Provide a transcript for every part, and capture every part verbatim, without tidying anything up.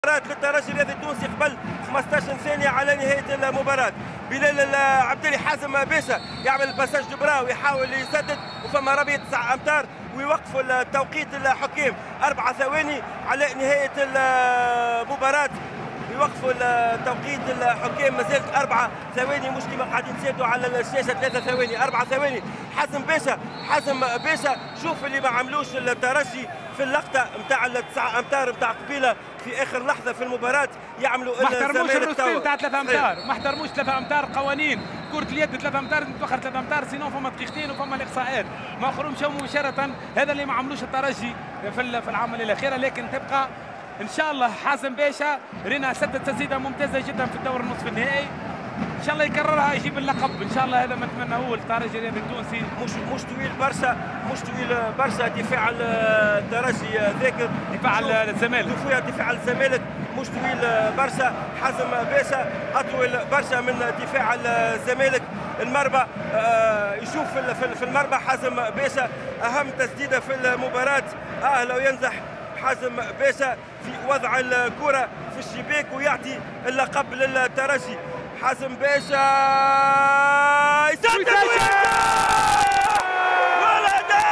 للترجي الرياضي التونسي قبل خمسطاش ثانية على نهاية المباراة. بلال عبدالي حازم باشا يعمل باساج دبرا ويحاول يسدد وفما ربيع تسع أمتار ويوقفوا التوقيت الحكام أربع ثواني على نهاية المباراة. يوقفوا التوقيت الحكام مازالت أربع ثواني مش كما قاعدين تشاهدوا على الشاشة ثلاثة ثواني أربع ثواني. حازم باشا حازم باشا شوف اللي ما عملوش الترجي في اللقطة نتاع التسع أمتار نتاع قبيلة في آخر لحظة في المباراة يعملوا ما احترموش الرسبي نتاع ثلاثة أمتار ما احترموش ثلاثة أمتار قوانين كرة اليد ثلاثة أمتار تتوخر ثلاثة أمتار سينو فما دقيقتين وفما الإقصاءات ما أخرهم مشاو مباشرة. هذا اللي ما عملوش الترجي في في العملية الأخيرة لكن تبقى ان شاء الله حازم باشا رينا سدد تسديده ممتازه جدا في الدور النصف النهائي ان شاء الله يكررها يجيب اللقب ان شاء الله. هذا ما نتمناه للترجي الرياضي التونسي. مش مش طويل برشا مش طويل برشا دفاع الترجي ذاكر دفاع الزمالك دفاع دفاع الزمالك مش طويل برشا. حازم باشا اطول برشا من دفاع الزمالك. المرمى يشوف في المرمى حازم باشا اهم تسديده في المباراه. اه لو ينجح حازم باشا في وضع الكرة في الشباك ويعطي اللقب للترجي. حازم باشا يسدد ولد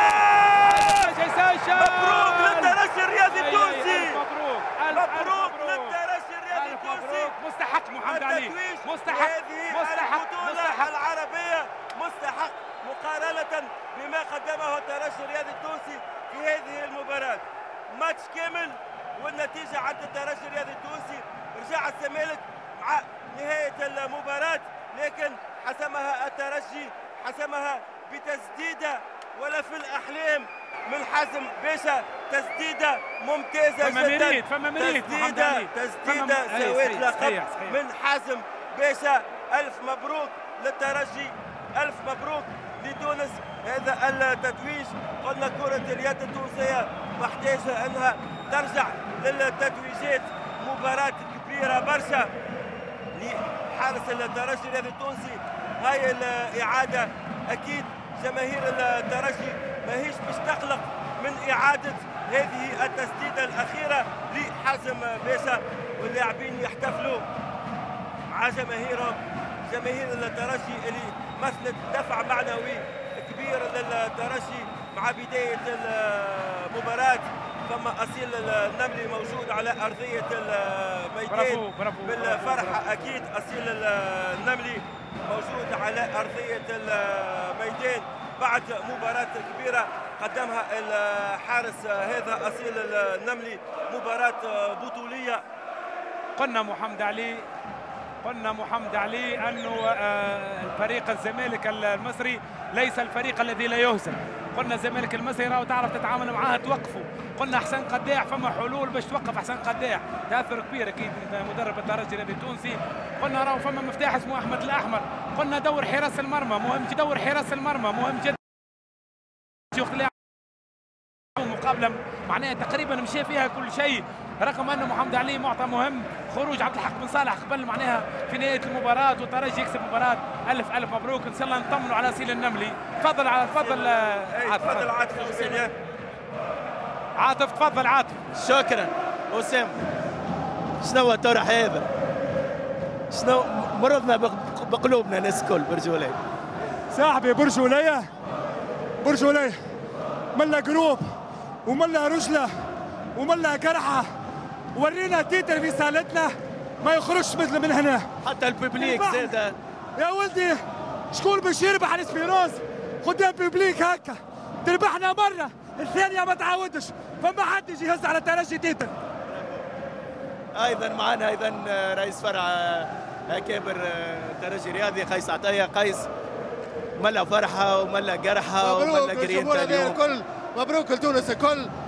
مبروك للترجي الرياضي التونسي. مبروك مبروك للترجي الرياضي التونسي. مستحق محمد علي مستحق مستحق البطولة العربية مستحق مقارنة بما قدمه الترجي الرياضي التونسي في هذه المباراة. ماتش كامل والنتيجة عند الترجي الرياضي التونسي. رجع الزمالك مع نهاية المباراة لكن حسمها الترجي حسمها بتسديدة ولا في الأحلام من حازم باشا. تسديدة ممتازة فما جدا مريد فما مريد تسديدة تسديدة سويت لقب من حازم باشا. ألف مبروك للترجي ألف مبروك لتونس. هذا التتويج قلنا كرة اليد التونسية محتاجة أنها ترجع للتتويجات. مباراة كبيرة برشا لحارس الترجي الرياضي التونسي. هاي الإعادة أكيد جماهير الترجي ماهيش باش تقلق من إعادة هذه التسديدة الأخيرة لحازم باشا واللاعبين يحتفلوا مع جماهيرهم. جماهير الترجي اللي مثلت دفع معنوي كبير للترجي مع بداية المباراة. فما أصيل النملي موجود على أرضية الميدان بالفرحة أكيد. أصيل النملي موجود على أرضية الميدان بعد مباراة كبيرة قدمها الحارس هذا أصيل النملي. مباراة بطولية. قلنا محمد علي قلنا محمد علي أنه فريق الزمالك المصري ليس الفريق الذي لا يهزم. قلنا الزمالك المصري راهو تعرف تتعامل معاه توقفه. قلنا حسن قداح فما حلول باش توقف حسن قداح تاثر كبير اكيد مدرب الترجي الرياضي التونسي. قلنا راهو فما مفتاح اسمه احمد الاحمر. قلنا دور حراس المرمى مهم جدا دور حراس المرمى مهم جدا. مقابله معناها تقريبا مشى فيها كل شيء رغم انه محمد علي معطى مهم. خروج عبد الحق بن صالح قبل معناها في نهايه المباراه والترجي يكسب مباراه. الف الف مبروك ان شاء الله نطمنوا على سيل النملي. تفضل على تفضل عاطف. تفضل عاطف. عاطف تفضل عاطف. شكرا اسامه. شنو الطرح هذا؟ شنو مرضنا بقلوبنا ناس الكل برجوليه. صاحبي برجوليه برجوليه ملا جروب وملا رجله وملا جرحه. ورينا تيتر في صالتنا ما يخرجش مثل من هنا. حتى الببليك زاد يا ولدي شكون باش يربح على سبيروز قدام ببليك هكا. تربحنا مره الثانيه ما تعاودش فما حد يجي يهز على الترجي تيتر. ايضا معنا ايضا رئيس فرع اكابر الترجي الرياضي قيس عطيه. قيس ملا فرحه وملا جرحه وملا جرينتا اليوم. الكل مبروك لتونس الكل